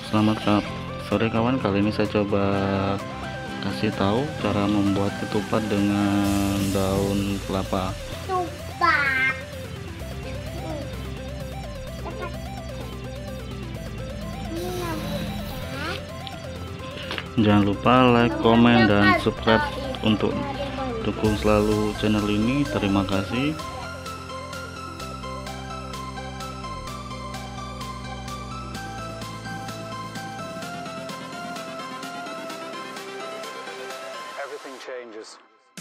Selamat sore kawan, kali ini saya coba kasih tahu cara membuat ketupat dengan daun kelapa. Ketupat. Jangan lupa like, komen, dan subscribe untuk dukung selalu channel ini. Terima kasih. Everything changes.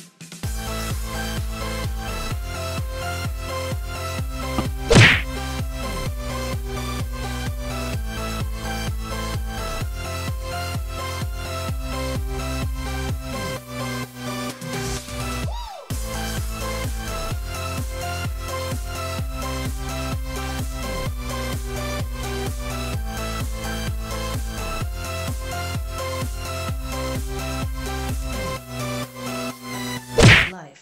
Life.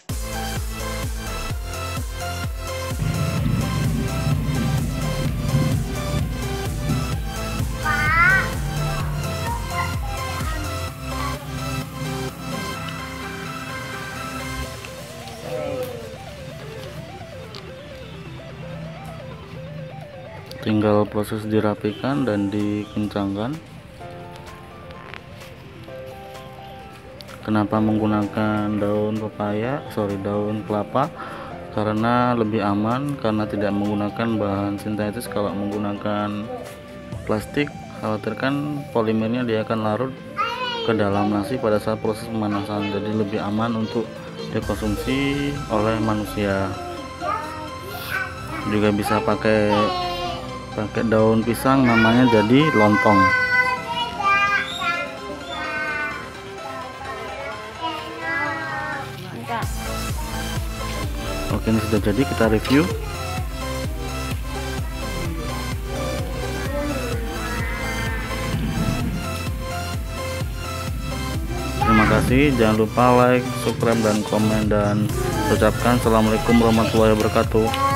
Tinggal proses dirapikan dan dikencangkan. Kenapa menggunakan daun daun kelapa? Karena lebih aman, karena tidak menggunakan bahan sintetis. Kalau menggunakan plastik, khawatirkan polimernya dia akan larut ke dalam nasi pada saat proses pemanasan. Jadi lebih aman untuk dikonsumsi oleh manusia. Juga bisa pakai daun pisang, namanya jadi lontong. Oke, ini sudah jadi, kita review. Terima kasih, jangan lupa like, subscribe, dan komen, dan ucapkan assalamualaikum warahmatullahi wabarakatuh.